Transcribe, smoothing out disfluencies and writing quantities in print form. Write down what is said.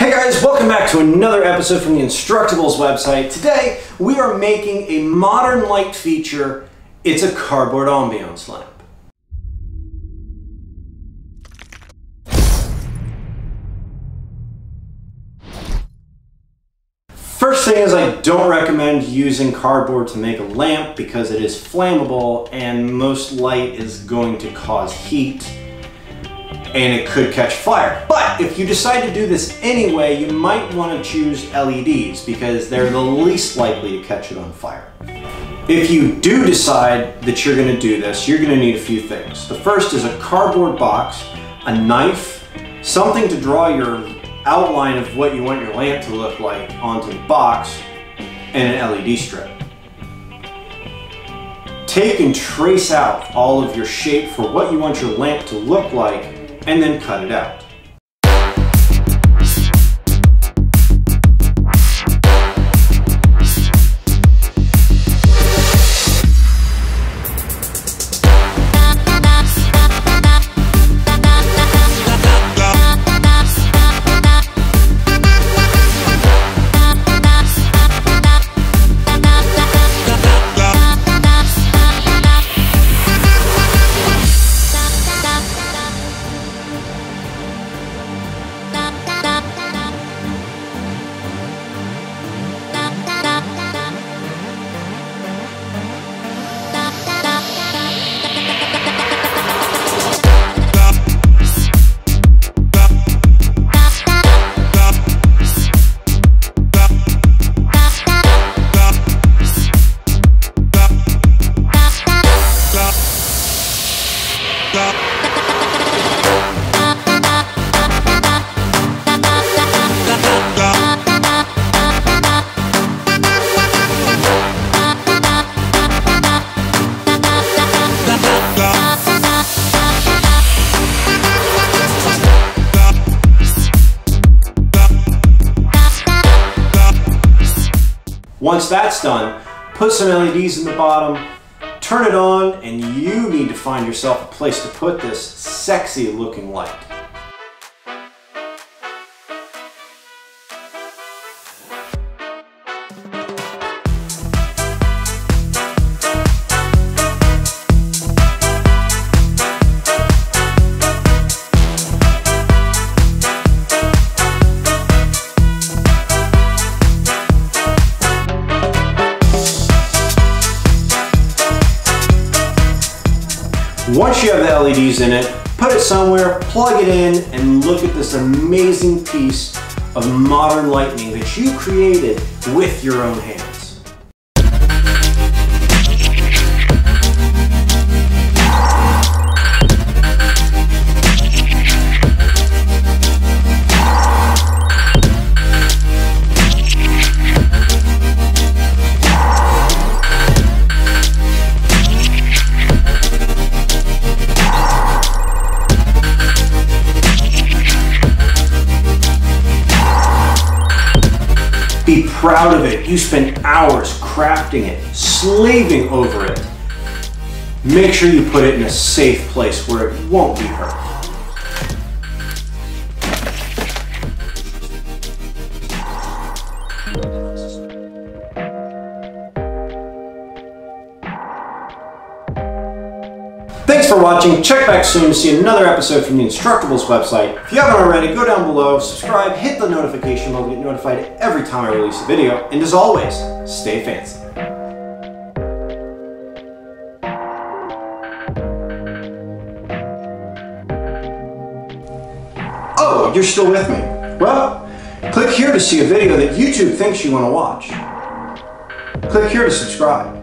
Hey guys, welcome back to another episode from the Instructables website. Today we are making a modern light feature. It's a cardboard ambiance lamp. First thing is, I don't recommend using cardboard to make a lamp because it is flammable and most light is going to cause heat and it could catch fire. But if you decide to do this anyway, you might want to choose LEDs because they're the least likely to catch it on fire. If you do decide that you're going to do this, you're going to need a few things. The first is a cardboard box, a knife, something to draw your outline of what you want your lamp to look like onto the box, and an LED strip. Take and trace out all of your shape for what you want your lamp to look like, and then cut it out. Once that's done, put some LEDs in the bottom, turn it on, and you need to find yourself a place to put this sexy looking light. Once you have the LEDs in it, put it somewhere, plug it in, and look at this amazing piece of modern lighting that you created with your own hands. Be proud of it. You spent hours crafting it, slaving over it. Make sure you put it in a safe place where it won't be hurt. Thanks for watching. Check back soon to see another episode from the Instructables website. If you haven't already, go down below, subscribe, hit the notification bell to get notified every time I release a video, and as always, stay fancy. Oh, you're still with me? Well, click here to see a video that YouTube thinks you want to watch. Click here to subscribe.